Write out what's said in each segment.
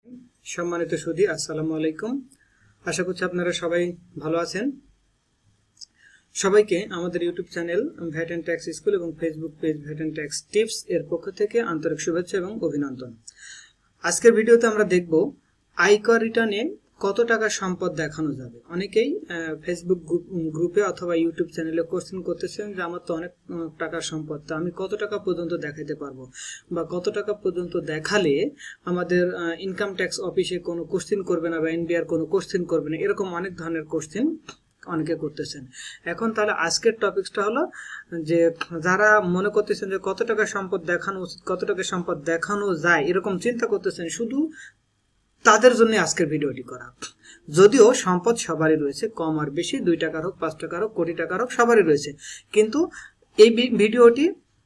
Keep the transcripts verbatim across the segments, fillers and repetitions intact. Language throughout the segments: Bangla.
সম্মানিত সুধী, আসসালামু আলাইকুম। আশা করছি আপনারা সবাই ভালো আছেন। সবাইকে আমাদের YouTube channel VAT and tax school এবং Facebook page VAT and tax tips এর পক্ষ থেকে আন্তরিক শুভেচ্ছা এবং অভিনন্দন। আজকের ভিডিওতে আমরা দেখব আয়কর রিটার্নে কত টাকা সম্পদ দেখানো যাবে। অনেকেই ফেসবুক গ্রুপে অথবা ইউটিউব চ্যানেলে কোশ্চেন করতেছেন যে আমার তো অনেক টাকার সম্পদ, তো আমি কত টাকা পর্যন্ত দেখাতে পারবো বা কত টাকা পর্যন্ত দেখালে আমাদের ইনকাম ট্যাক্স অফিসে কোনো কোশ্চেন করবে না বা এনবিআর কোনো কোশ্চেন করবে না, এরকম অনেক ধরনের কোশ্চেন অনেকে করতেছেন। এখন তাহলে আজকের টপিকসটা হলো যে যারা মনে করতেছেন যে কত টাকা সম্পদ দেখানো উচিত, কত টাকা সম্পদ দেখানো যায়, এরকম চিন্তা করতেছেন, শুধু তাদের জন্য আজকের ভিডিওটি করা। যদিও সম্পদ সবারই রয়েছে, কম আর বেশি, দুই টাকার হোক, পাঁচ টাকার হোক, কোটি টাকার হোক, সবারই রয়েছে। কিন্তু এই ভিডিওটি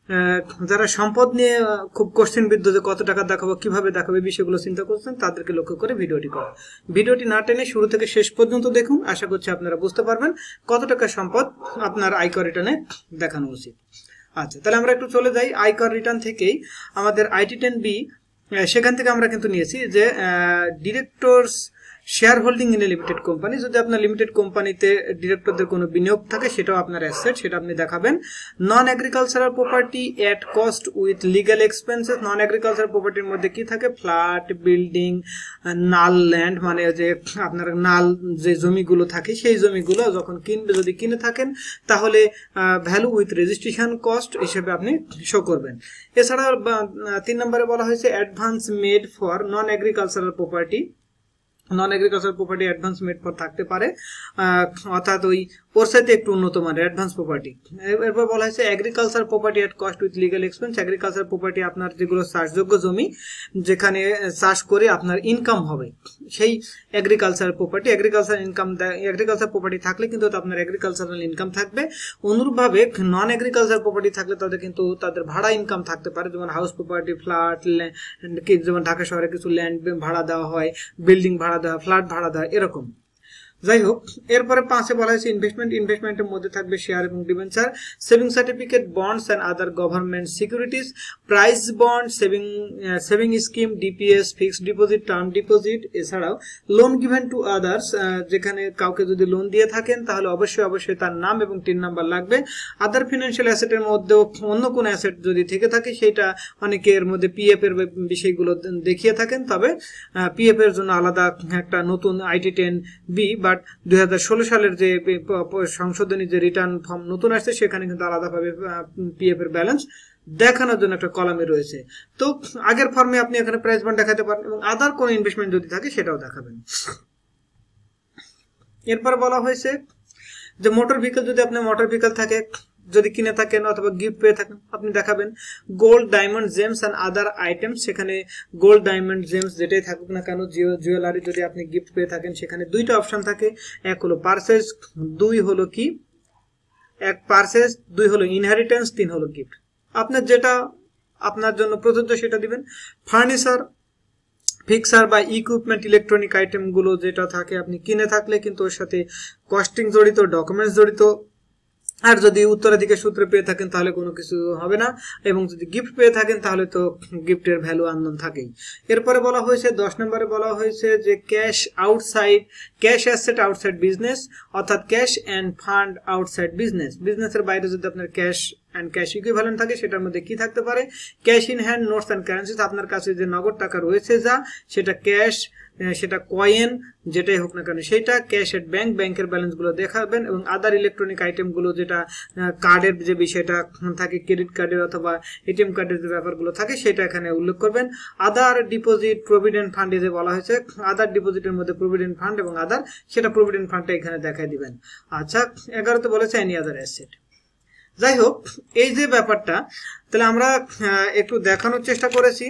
যারা সম্পদ নিয়ে খুব কোশ্চেন বিদ্ধ যে কত টাকা দেখাবো, কিভাবে দেখাবো, বিষয়গুলো চিন্তা করছেন, তাদেরকে লক্ষ্য করে ভিডিওটি করা। ভিডিওটি না টেনে শুরু থেকে শেষ পর্যন্ত দেখুন, আশা করছি আপনারা বুঝতে পারবেন কত টাকা সম্পদ আপনার আয়কর রিটার্নে দেখানো উচিত। আচ্ছা, তাহলে আমরা একটু চলে যাই আয়কর রিটার্ন থেকেই আমাদের আইটি টেন বি, সেখান থেকে আমরা কিন্তু নিয়েছি যে directors share holding in a limited company. যদি আপনার লিমিটেড কোম্পানিতে ডিরেক্টরদের কোনো বিনিয়োগ থাকে, সেটাও আপনার অ্যাসেট, সেটা আপনি দেখাবেন। Non agricultural property at cost with legal expenses. Non agricultural প্রপার্টির মধ্যে কি থাকে? ফ্ল্যাট, বিল্ডিং, নাল ল্যান্ড, মানে যে আপনার নাল যে জমিগুলো থাকে, সেই জমিগুলো যখন কিনবে, যদি কিনে থাকেন, তাহলে ভ্যালু উইথ রেজিস্ট্রেশন কস্ট হিসেবে আপনি শো করবেন। এছাড়া তিন নম্বরে বলা হয়েছে advance made for non agricultural property. Non agriculture property advance made for থাকতে পারে, অর্থাৎ ওই ওর সাথে একটু উন্নত মানের অ্যাডভান্স প্রপার্টি। এরপর বলা হয়েছে agriculture property at cost with legal expense. Agriculture property আপনার যেগুলো চাষযোগ্য জমি, যেখানে চাষ করে আপনার ইনকাম হবে, সেই agriculture property. Agriculture income agriculture property থাকলে কিন্তু আপনার এগ্রিকালচারাল ইনকাম থাকবে। অনুরূপভাবে নন এগ্রিকালচার প্রপার্টি থাকলে তাদের কিন্তু তাদের ভাড়া ইনকাম থাকতে পারে, যেমন হাউস প্রপার্টি, ফ্ল্যাট, যেমন ঢাকা শহরে কিছু ল্যান্ড ভাড়া দেওয়া হয়, বিল্ডিং ভাড়া দেওয়া, ফ্ল্যাট ভাড়া দেওয়া, এরকম। যাই হোক, এরপরে পাঁচে বলা হয়েছে ইনভেস্টমেন্ট। ইনভেস্টমেন্টের মধ্যে থাকবে শেয়ার এবং debenture, saving certificate, bonds and other government securities, price bond, saving saving scheme, DPS, fixed deposit, term deposit. এছাড়াও লোন গিভেন টু আদার্স, যেখানে কাউকে যদি লোন দিয়ে থাকেন তাহলে অবশ্যই অবশ্যই তার নাম এবং টিন নাম্বার লাগবে। আদার ফিনান্সিয়াল অ্যাসেটের মধ্যেও অন্য কোনো অ্যাসেট যদি থেকে থাকে, সেটা অনেকে এর মধ্যে পিএফ এর বিষয়গুলো দেখিয়ে থাকেন, তবে পিএফ এর জন্য আলাদা একটা নতুন আইটি টেন বি বা দুই হাজার ষোলো সালের যে সংশোধনী যে রিটার্ন ফর্ম নতুন আসছে, সেখানে কিন্তু আলাদাভাবে পিএফ এর ব্যালেন্স দেখানোর জন্য একটা কলামে রয়েছে। তো আগের ফর্মে আপনি এখানে প্রাইস বন্ড দেখাতে পারেন এবং আদার কোন ইনভেস্টমেন্ট যদি থাকে সেটাও দেখাবেন। এরপর বলা হয়েছে যে মোটর ভেহিকল, যদি আপনার মোটর ভেহিকল থাকে, যদি কিনে থাকেন অথবা গিফট পেয়ে থাকেন, আপনি দেখাবেন। Gold, diamond, gems and other items, সেখানে গোল্ড, ডায়মন্ড, জেমস যেটাই থাকুক না কেন, জুয়েলারি যদি আপনি গিফট পেয়ে থাকেন, সেখানে দুইটা অপশন থাকে। এক হলো পারচেজ, দুই হলো কি এক পারচেজ, দুই হলো ইনহেরিটেন্স, তিন হলো গিফট। আপনার যেটা আপনার জন্য প্রযোজ্য সেটা দিবেন। ফার্নিচার, ফিক্সার বা ইকুইপমেন্ট, ইলেকট্রনিক আইটেমগুলো যেটা থাকে, আপনি কিনে থাকলে কিন্তু ওর সাথে কস্টিং জড়িত, ডকুমেন্টস জড়িত। আর যদি উত্তরাধিকার সূত্রে পেয়ে থাকেন তাহলে কোনো কিছু হবে না, এবং যদি গিফট পেয়ে থাকেন তাহলে তো গিফটের ভ্যালু আনন্দ থাকেই। এরপরে বলা হয়েছে দশ নম্বরে বলা হয়েছে যে cash outside, cash asset outside business, অর্থাৎ cash and fund outside business. বিজনেসের বাইরে যদি আপনার ক্যাশ অ্যান্ড ক্যাশ ইকুইভ্যালেন্ট থাকে, সেটার মধ্যে কি থাকতে পারে? Cash in hand, notes and currencies, আপনার কাছে যে নগদ টাকা রয়েছে যা, সেটা ক্যাশ, সেটা কয়েন যেটাই হোক না কেন সেটা। ক্যাশ এট ব্যাংক, ব্যাংকের ব্যালেন্স গুলো দেখাবেন। এবং আদার ইলেকট্রনিক আইটেম গুলো, যেটা কার্ডের যে বিষয়টা থাকে, ক্রেডিট কার্ডের অথবা এটিএম কার্ডের যে ব্যাপারগুলো থাকে, সেটা এখানে উল্লেখ করবেন। আদার ডিপোজিট, প্রভিডেন্ট ফান্ডে যে বলা হয়েছে, আদার ডিপোজিটের মধ্যে প্রভিডেন্ট ফান্ড এবং আদার, সেটা প্রভিডেন্ট ফান্ডটা এখানে দেখাই দিবেন। আচ্ছা, এগারোতে বলেছে এনি আদার অ্যাসেট। যাই হোক, এই যে ব্যাপারটা, তাহলে আমরা একটু দেখানোর চেষ্টা করেছি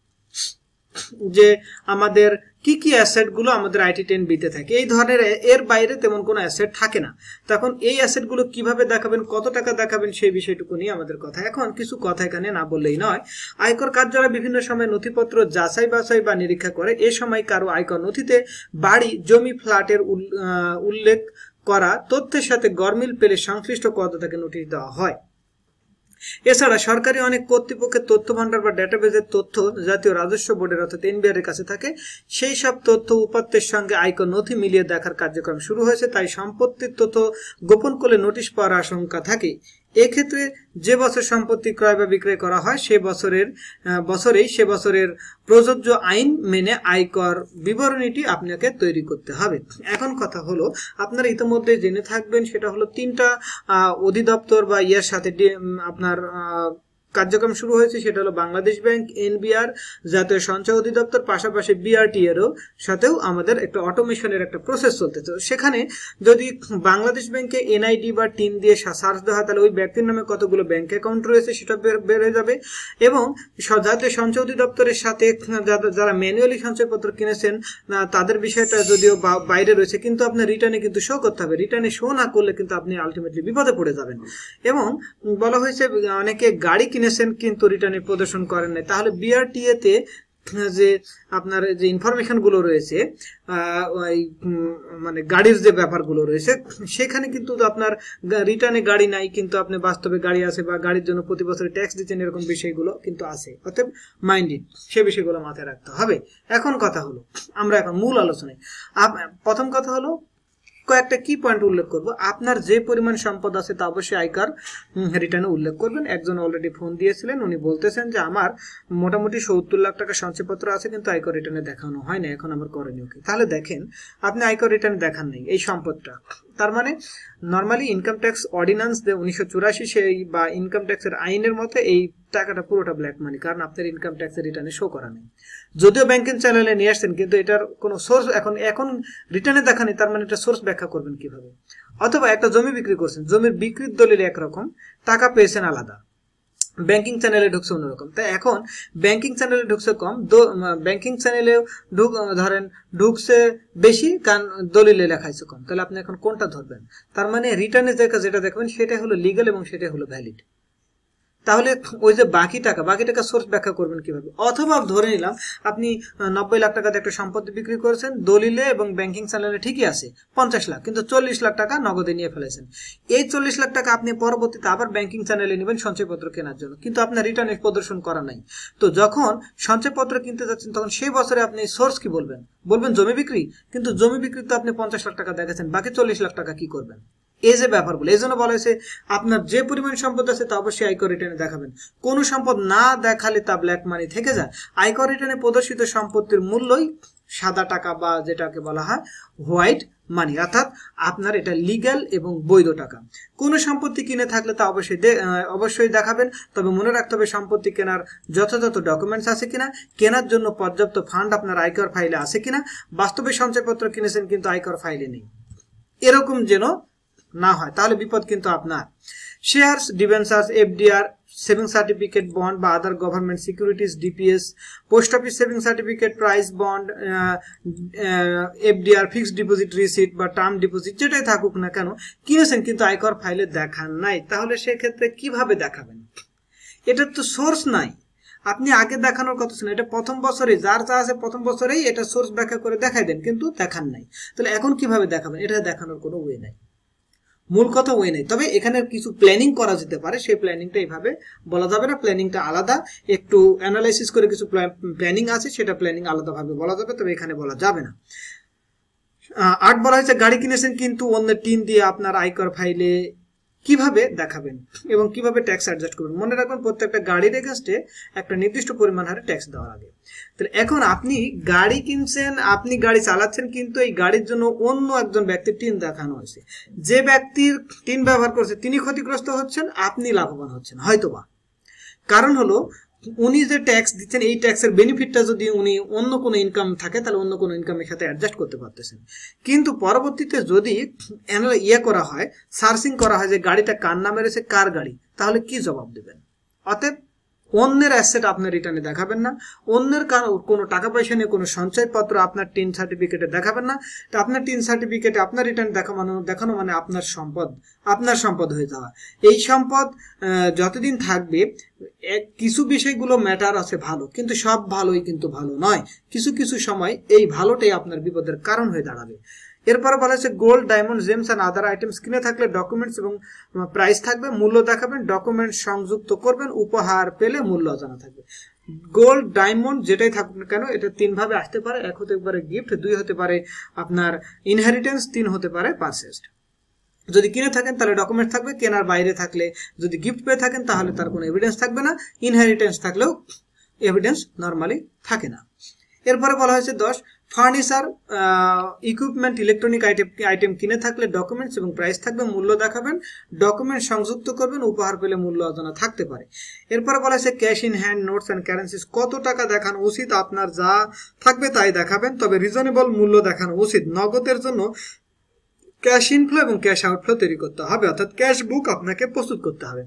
যে আমাদের কি কি অ্যাসেট গুলো আমাদের আইটি টেন বিতে থাকে। এই ধরনের এর বাইরে তেমন কোনো অ্যাসেট থাকে না। তখন এই অ্যাসেট গুলো কিভাবে দেখাবেন, কত টাকা দেখাবেন, সেই বিষয়টুকু নিয়ে আমাদের কথা। এখন কিছু কথা এখানে না বললেই নয়। আয়কর কার্যালয় বিভিন্ন সময় নথিপত্র যাচাই বাছাই বা নিরীক্ষা করে। এ সময় কারো আয়কর নথিতে বাড়ি, জমি, ফ্ল্যাটের উল্লেখ করা তথ্যের সাথে গরমিল পেলে সংশ্লিষ্ট করদাতাকে নোটিশ দেওয়া হয়। এছাড়া সরকারি অনেক কর্তৃপক্ষের তথ্য ভান্ডার বা ডেটাবেজের তথ্য জাতীয় রাজস্ব বোর্ডের অর্থাৎ এনবিআর এর কাছে থাকে। সেই সব তথ্য উপাত্তের সঙ্গে আয়কর নথি মিলিয়ে দেখার কার্যক্রম শুরু হয়েছে। তাই সম্পত্তির তথ্য গোপন করলে নোটিশ পাওয়ার আশঙ্কা থাকে। এক্ষেত্রে যে বছর সম্পত্তি ক্রয় বা বিক্রয় করা হয় সে বছরের বছরেই সে বছরের প্রযোজ্য আইন মেনে আয়কর বিবরণীটি আপনাকে তৈরি করতে হবে। এখন কথা হলো, আপনারা ইতিমধ্যে জেনে থাকবেন, সেটা হলো তিনটা অধিদপ্তর বা ইয়ার সাথে আপনার কার্যক্রম শুরু হয়েছে। সেটা হলো বাংলাদেশ ব্যাংক, এনবিআর, জাতীয় সঞ্চয় অধিদপ্তর, পাশাপাশি বিআরটি এরও সাথেও আমাদের একটা অটোমেশনের একটা প্রসেস চলতেছে। সেখানে যদি বাংলাদেশ ব্যাংকে এনআইডি বা টিন দিয়ে সার্চ দেওয়া হয় তাহলে ওই ব্যক্তির নামে কতগুলো ব্যাংক অ্যাকাউন্ট রয়েছে সেটা বের হয়ে যাবে। এবং জাতীয় সঞ্চয় অধিদপ্তরের সাথে যারা ম্যানুয়ালি সঞ্চয়পত্র কিনেছেন তাদের বিষয়টা যদিও বাইরে রয়েছে, কিন্তু আপনার রিটার্নে কিন্তু শো করতে হবে। রিটার্নে শো না করলে কিন্তু আপনি আলটিমেটলি বিপদে পড়ে যাবেন। এবং বলা হয়েছে অনেকে গাড়ি কিনেছেন কিন্তু রিটার্নে প্রদর্শন করেন নাই, তাহলে বিআরটিএ তে যে আপনার যে ইনফরমেশন গুলো রয়েছে মানে গাড়ির যে ব্যাপারগুলো রয়েছে সেখানে কিন্তু আপনার রিটার্নে গাড়ি নাই কিন্তু আপনি বাস্তবে গাড়ি আছে বা গাড়ির জন্য প্রতি বছর ট্যাক্স দিচ্ছেন, এরকম বিষয়গুলো কিন্তু আছে। অতএব মাইন্ডেড সে বিষয়গুলো মাথায় রাখতে হবে। এখন কথা হলো, আমরা এখন মূল আলোচনায় প্রথম কথা হলো কয়েকটা কি পয়েন্ট উল্লেখ করব। আপনার যে পরিমাণ সম্পদ আছে তা অবশ্যই আয়কর রিটার্নে উল্লেখ করবেন। একজন অলরেডি ফোন দিয়েছিলেন, উনি বলতেছেন যে আমার মোটামুটি সত্তর লাখ টাকা সঞ্চয়পত্র আছে কিন্তু আয়কর রিটার্নে দেখানো হয় না, এখন আমার করণীয় কি? তাহলে দেখেন, আপনি আয়কর রিটার্নে দেখান নেই এই সম্পদটা, তার মানে নর্মালি ইনকাম ট্যাক্স অর্ডিন্যান্স উনিশশো চুরাশি সেই বা ইনকাম ট্যাক্সের আইনের মতে এই টাকাটা পুরোটা ব্ল্যাক মানি, কারণ আপনার ইনকাম ট্যাক্সের রিটার্নে শো করা নেই। যদিও ব্যাংকিং চ্যানেলে নিয়ে আসছেন কিন্তু এটার কোনো সোর্স এখন এখন রিটার্নে দেখানি, তার মানে এটা সোর্স ব্যাখ্যা করবেন কিভাবে? অথবা একটা জমি বিক্রি করছেন, জমির বিক্রির দলিল একরকম, টাকা পেয়েছেন আলাদা, ব্যাংকিং চ্যানেলে ঢুকছে অন্যরকম। তাই এখন ব্যাংকিং চ্যানেলে ঢুকছে কম, ব্যাংকিং চ্যানেলে ঢুক ধরেন ঢুকছে বেশি, কারণ দলিলে লেখাইছে কম, তাহলে আপনি এখন কোনটা ধরবেন? তার মানে রিটার্নে যেটা দেখবেন সেটা হলো লিগ্যাল এবং সেটা হলো ভ্যালিড। তাহলে ওই যে বাকি টাকা বাকি টাকা সোর্স ব্যাখ্যা করবেন কিভাবে? অথবা ধরে নিলাম আপনি নব্বই লাখ টাকাতে একটা সম্পত্তি বিক্রি করেছেন, দলিলে এবং ব্যাংকিং চ্যানেলে ঠিকই আছে পঞ্চাশ লাখ, কিন্তু চল্লিশ লাখ টাকা নগদে নিয়ে ফেলেছেন। এই চল্লিশ লাখ টাকা আপনি পরবর্তীতে আবার ব্যাংকিং চ্যানেলে নেবেন সঞ্চয়পত্র কেনার জন্য, কিন্তু আপনার রিটার্নে প্রদর্শন করা নাই। তো যখন সঞ্চয়পত্র কিনতে যাচ্ছেন তখন সেই বছরে আপনি সোর্স কি বলবেন? বলবেন জমি বিক্রি, কিন্তু জমি বিক্রি তো আপনি পঞ্চাশ লাখ টাকা দেখেছেন, বাকি চল্লিশ লাখ টাকা কি করবেন? এই যে ব্যাপারগুলো, এই জন্য বলা হয়েছে আপনার যে পরিমাণ সম্পদ আছে তা অবশ্যই আয়কর রিটার্নে দেখাবেন। কোনো সম্পদ না দেখালে তা ব্ল্যাক মানি থেকে যায়। আয়কর রিটার্নে প্রদর্শিত সম্পত্তির মূল্যই সাদা টাকা বা যেটাকে বলা হয় হোয়াইট মানি, অর্থাৎ আপনার এটা লিগ্যাল এবং বৈধ টাকা। কোনো সম্পত্তি কিনে থাকলে তা অবশ্যই অবশ্যই দেখাবেন, তবে মনে রাখতে হবে সম্পত্তি কেনার যথাযথ ডকুমেন্টস আছে কিনা, কেনার জন্য পর্যাপ্ত ফান্ড আপনার আয়কর ফাইলে আছে কিনা, বাস্তবে সঞ্চয়পত্র কিনেছেন কিন্তু আয়কর ফাইলে নেই, এরকম যেন না হয়, তাহলে বিপদ কিন্তু আপনার। Shares, debentures, FDR, saving certificate, bond বা other government securities, DPS, post office saving certificate, price bond, FDR, fixed deposit receipt বা টার্ম ডিপোজিট যেটাই থাকুক না কেন কিনেছেন কিন্তু আয়কর ফাইলে দেখান নাই, তাহলে সেক্ষেত্রে কিভাবে দেখাবেন? এটার তো সোর্স নাই, আপনি আগে দেখানোর কথা ছিল, এটা প্রথম বছরে যার যা আছে প্রথম বছরেই এটা সোর্স ব্যাখ্যা করে দেখাই দেন, কিন্তু দেখান নাই, তাহলে এখন কিভাবে দেখাবেন? এটা দেখানোর কোনো ওয়ে নাই, মূল কথা ওয়ে নেই। তবে এখানে কিছু প্ল্যানিং করা যেতে পারে, সেই প্ল্যানিংটা এইভাবে বলা যাবে না, প্ল্যানিংটা আলাদা, একটু অ্যানালাইসিস করে কিছু প্ল্যানিং আছে, সেটা প্ল্যানিং আলাদাভাবে বলা যাবে, তবে এখানে বলা যাবে না। আট বলা হয়েছে গাড়ি কিনেছেন কিন্তু অন্যের টিন দিয়ে আপনার আয়কর ফাইলে কিভাবে দেখাবেন এবং কিভাবে ট্যাক্স অ্যাডজাস্ট করবেন? মনে রাখবেন প্রত্যেকটা গাড়ির এগেইনস্টে একটা নির্দিষ্ট পরিমাণ হারে ট্যাক্স দেওয়ার আগে। তাহলে এখন আপনি গাড়ি কিনছেন, আপনি গাড়ি চালাচ্ছেন, কিন্তু এই গাড়ির জন্য অন্য একজন ব্যক্তির টিন দেখানো হয়েছে, যে ব্যক্তির টিন ব্যবহার করছে তিনি ক্ষতিগ্রস্ত হচ্ছেন, আপনি লাভবান হচ্ছেন হয়তোবা। কারণ হলো উনি যে ট্যাক্স দিচ্ছেন এই ট্যাক্সের বেনিফিটটা যদি উনি অন্য কোনো ইনকাম থাকে তাহলে অন্য কোনো ইনকামের সাথে অ্যাডজাস্ট করতে পারতেছেন, কিন্তু পরবর্তীতে যদি ইয়ে করা হয়, সার্চিং করা হয় যে গাড়িটা কার নামে রয়েছে, কার গাড়ি, তাহলে কি জবাব দেবেন? অতএব অন্যের অ্যাসেট আপনার রিটার্নে দেখাবেন না, অন্যের কোনো টাকা পয়সা নিয়ে কোনো সঞ্চয়পত্র আপনার টিন সার্টিফিকেটে দেখাবেন না। আপনার টিন সার্টিফিকেটে আপনার রিটার্ন দেখানো দেখানো মানে আপনার সম্পদ আপনার সম্পদ হয়ে যাওয়া। এই সম্পদ যতদিন থাকবে, কিছু বিষয়গুলো ম্যাটার আছে ভালো, কিন্তু সব ভালোই কিন্তু ভালো নয়, কিছু কিছু সময় এই ভালোটাই আপনার বিপদের কারণ হয়ে দাঁড়াবে। এরপরে বলা হয়েছে gold, diamond, gems and other items কিনে থাকলে ডকুমেন্টস এবং প্রাইস থাকবে, মূল্য দেখাবেন, ডকুমেন্ট সংযুক্ত করবেন, উপহার পেলে মূল্য অজানা থাকবে। গোল্ড, ডায়মন্ড যেটাই থাকুক না কেন এটা তিন ভাবে আসতে পারে, এক হতে পারে গিফট, দুই হতে পারে আপনার ইনহেরিটেন্স, তিন হতে পারে পারচেজড। যদি কিনে থাকেন তাহলে ডকুমেন্ট থাকবে, কেনার বাইরে থাকলে যদি গিফট পেয়ে থাকেন তাহলে তার কোনো এভিডেন্স থাকবে না, ইনহেরিটেন্স থাকলেও এভিডেন্স নর্মালি থাকে না। এরপরে বলা হয়েছে দশ, furniture, equipment, electronic item item কিনে থাকলে ডকুমেন্টস এবং প্রাইস থাকবে, মূল্য দেখাবেন, ডকুমেন্ট সংযুক্ত করবেন, উপহার পেলে মূল্য অজানা থাকতে পারে। এরপরে বলা হয়েছে cash in hand, notes and currencies, কত টাকা দেখানো উচিত, আপনার যা থাকবে তাই দেখাবেন, তবে রিজনেবল মূল্য দেখানো উচিত। নগদের জন্য ক্যাশ ইনফ্লো এবং ক্যাশ আউটফ্লো তৈরি করতে হবে, অর্থাৎ ক্যাশ বুক আপনাকে প্রস্তুত করতে হবে।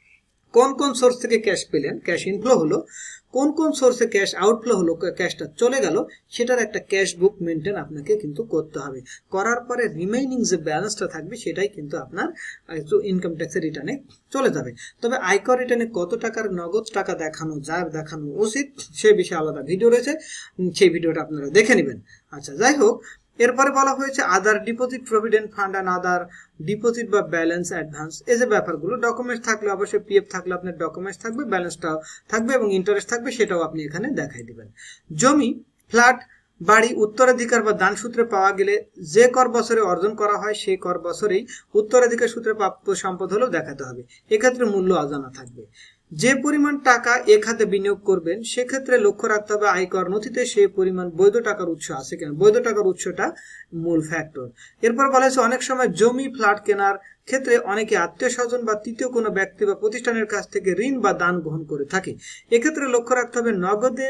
কোন কোন সোর্স থেকে ক্যাশ পেলেন, ক্যাশ ইনফ্লো হলো, কোন কোন সোর্সে ক্যাশ আউটফ্লো হলো, ক্যাশটা চলে গেল, সেটার একটা ক্যাশ বুক মেনটেন আপনাকে কিন্তু করতে হবে। করার পরে রিমেইনিং যে ব্যালেন্সটা থাকবে সেটাই কিন্তু আপনার ইনকাম ট্যাক্সের রিটার্নে চলে যাবে। তবে আয়কর রিটার্নে কত টাকার নগদ টাকা দেখানো যায়, দেখানো উচিত, সে বিষয়ে আলাদা ভিডিও রয়েছে, সেই ভিডিওটা আপনারা দেখে নেবেন। আচ্ছা, যাই হোক, এরপরে বলা হয়েছে other deposit, provident fund and other deposit বা ব্যালেন্স অ্যাডভান্স, এই যে ব্যাপারগুলো, ডকুমেন্টস থাকলে অবশ্যই পিএফ থাকলে আপনার ডকুমেন্টস থাকবে, ব্যালেন্সটাও থাকবে এবং ইন্টারেস্ট থাকবে, সেটাও আপনি এখানে দেখাই দিবেন। জমি, ফ্ল্যাট, বাড়ি উত্তরাধিকার বা দান সূত্রে পাওয়া গেলে যে কর বছরে অর্জন করা হয় সেই কর বছরেই উত্তরাধিকার সূত্রে প্রাপ্য সম্পদ হলেও দেখাতে হবে, এক্ষেত্রে মূল্য অজানা থাকবে। যে পরিমাণ টাকা এ খাতে বিনিয়োগ করবেন সেক্ষেত্রে লক্ষ্য রাখতে হবে আয়কর নথিতে সেই পরিমাণ বৈধ টাকার উৎস আছে কিনা, বৈধ টাকার উৎসটা মূল ফ্যাক্টর। এরপর বলা হয়েছে অনেক সময় জমি, ফ্ল্যাট কেনার ক্ষেত্রে অনেকে আত্মীয় স্বজন বা তৃতীয় কোনো ব্যক্তি বা প্রতিষ্ঠানের কাছ থেকে ঋণ বা দান গ্রহণ করে থাকে, এক্ষেত্রে লক্ষ্য রাখতে হবে নগদে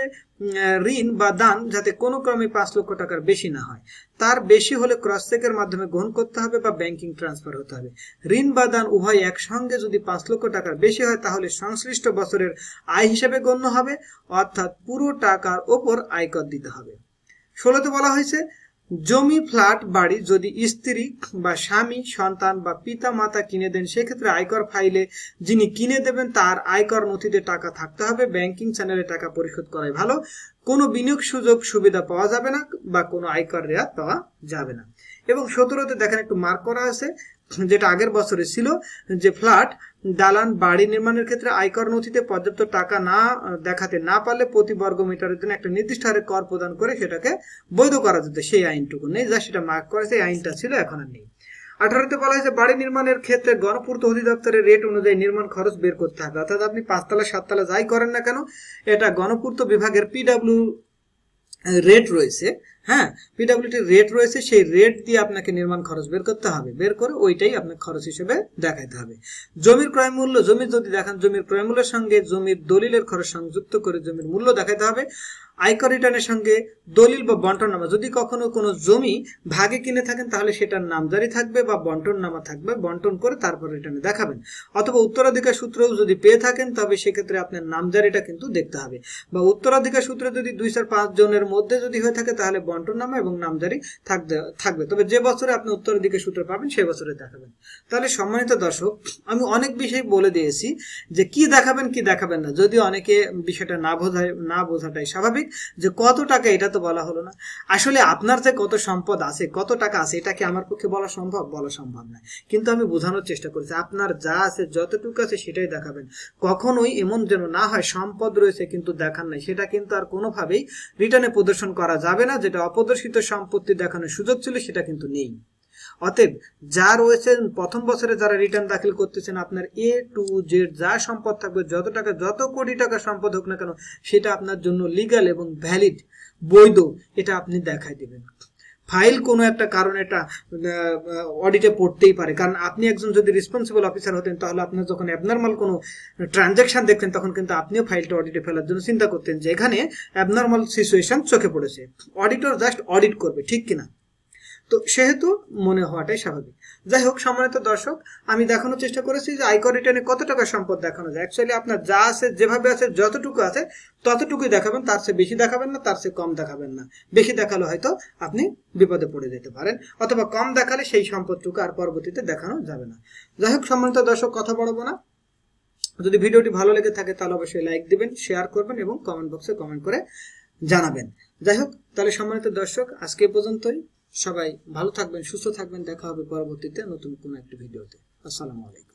ঋণ বা দান যাতে কোনো ক্রমে পাঁচ লক্ষ টাকার বেশি না হয়, তার বেশি হলে ক্রস চেকের মাধ্যমে গ্রহণ করতে হবে বা ব্যাংকিং ট্রান্সফার হতে হবে। ঋণ বা দান উভয় একসঙ্গে যদি পাঁচ লক্ষ টাকার বেশি হয় তাহলে সংশ্লিষ্ট বছরের আয় হিসেবে গণ্য হবে, অর্থাৎ পুরো টাকার ওপর আয়কর দিতে হবে। ষোলোতে বলা হয়েছে জমি, ফ্ল্যাট, বাড়ি যদি স্ত্রী বা স্বামী, সন্তান বা পিতা মাতা কিনে দেন সেক্ষেত্রে আয়কর ফাইলে যিনি কিনে দেবেন তার আয়কর নথিতে টাকা থাকতে হবে, ব্যাংকিং চ্যানেলে টাকা পরিশোধ করাই ভালো, কোনো বিনিয়োগ সুযোগ সুবিধা পাওয়া যাবে না বা কোনো আয়কর রেয়াত পাওয়া যাবে না। এবং সতেরোতে দেখেন একটু মার্ক করা আছে যেটা আগের বছরে ছিল যে ফ্ল্যাট, দালান, বাড়ি নির্মাণের ক্ষেত্রে আয়কর নথিতে পর্যাপ্ত টাকা না দেখাতে না পারলে প্রতি বর্গ মিটারের জন্য একটা নির্দিষ্ট হারে কর প্রদান করে সেটাকে বৈধ করা যেত, সেই আইনটুকু নেই, যা সেটা মার্ক করেছে, এই আইনটা ছিল, এখন আর নেই। আঠারোতে বলা হয়েছে বাড়ি নির্মাণের ক্ষেত্রে গণপূর্ত অধিদপ্তরের রেট অনুযায়ী নির্মাণ খরচ বের করতে হবে, অর্থাৎ আপনি পাঁচতলা সাততলা যাই করেন না কেন এটা গণপূর্ত বিভাগের পিডাব্লিউ রেট রয়েছে, হ্যাঁ পিডাব্লিউটি রেট রয়েছে, সেই রেট দিয়ে আপনাকে নির্মাণ খরচ বের করতে হবে, বের করে ওইটাই আপনার খরচ হিসেবে দেখাতে হবে। জমির ক্রয় মূল্য, জমি যদি দেখান জমির ক্রয় মূল্যের সঙ্গে জমির দলিলের খরচ সংযুক্ত করে জমির মূল্য দেখাতে হবে। আয়কর রিটার্নের সঙ্গে দলিল বা বন্টননামা, যদি কখনো কোনো জমি ভাগে কিনে থাকেন তাহলে সেটার নামজারি থাকবে বা বন্টননামা থাকবে, বন্টন করে তারপর রিটার্নে দেখাবেন, অথবা উত্তরাধিকার সূত্রেও যদি পেয়ে থাকেন তবে সেক্ষেত্রে আপনার নামজারিটা কিন্তু দেখতে হবে, বা উত্তরাধিকার সূত্রে যদি দুই চার পাঁচ জনের মধ্যে যদি হয়ে থাকে তাহলে বন্টননামা এবং নামজারি থাকবে থাকবে তবে যে বছরে আপনি উত্তরাধিকার সূত্র পাবেন সেই বছরে দেখাবেন। তাহলে সম্মানিত দর্শক, আমি অনেক বিষয় বলে দিয়েছি যে কি দেখাবেন কি দেখাবেন না, যদিও অনেকে বিষয়টা না বোঝায়, না বোঝাটাই স্বাভাবিক, যে কত টাকা এটা তো বলা হলো না, আসলে আপনার যে কত সম্পদ আছে, কত টাকা আছে, এটা কি আমার পক্ষে বলা সম্ভব? বলা সম্ভব না, কিন্তু আমি বোঝানোর চেষ্টা করেছি আপনার যা আছে যতটুকু আছে সেটাই দেখাবেন। কখনোই এমন যেন না হয় সম্পদ রয়েছে কিন্তু দেখান নাই, সেটা কিন্তু আর কোনোভাবেই রিটার্নে প্রদর্শন করা যাবে না, যেটা অপ্রদর্শিত সম্পত্তি দেখানোর সুযোগ ছিল সেটা কিন্তু নেই। অতএব যা রয়েছে প্রথম বছরে যারা রিটার্ন দাখিল করতেছেন আপনার এ টু জেড যা সম্পদ থাকবে, যত টাকা, যত কোটি টাকা সম্পদ হোক না কেন সেটা আপনার জন্য লিগ্যাল এবং ভ্যালিড, বৈধ, এটা আপনি দেখাই দিবেন। ফাইল কোনো একটা কারণে এটা অডিটে পড়তেই পারে, কারণ আপনি একজন যদি রেসপন্সিবল অফিসার হতেন তাহলে আপনার যখন অ্যাবনর্মাল কোনো ট্রানজাকশন দেখতেন তখন কিন্তু আপনিও ফাইলটা অডিটে ফেলার জন্য চিন্তা করতেন যে এখানে অ্যাবনর্মাল সিচুয়েশন চোখে পড়েছে, অডিটর জাস্ট অডিট করবে, ঠিক কিনা? তো সেহেতু মনে হওয়াটাই স্বাভাবিক। যাই হোক সম্মানিত দর্শক, আমি দেখানোর চেষ্টা করেছি যে আয়কর রিটার্নে কত টাকা সম্পদ দেখানো যায়। অ্যাকচুয়ালি আপনার যা আছে, যেভাবে আছে, যতটুকু আছে ততটুকুই দেখাবেন, তার চেয়ে বেশি দেখাবেন না, তার চেয়ে কম দেখাবেন না। বেশি দেখালে হয়তো আপনি বিপদে পড়ে যেতে পারেন, অথবা কম দেখালে সেই সম্পদটুকু আর পরবর্তীতে দেখানো যাবে না। যাই হোক সম্মানিত দর্শক, কথা বাড়াবো না, যদি ভিডিওটি ভালো লেগে থাকে তাহলে অবশ্যই লাইক দিবেন, শেয়ার করবেন এবং কমেন্ট বক্সে কমেন্ট করে জানাবেন। যাই হোক তাহলে সম্মানিত দর্শক, আজকে পর্যন্তই। সবাই ভালো থাকবেন, সুস্থ থাকবেন। দেখা হবে পরবর্তীতে নতুন কোনো একটি ভিডিওতে। আসসালামু আলাইকুম।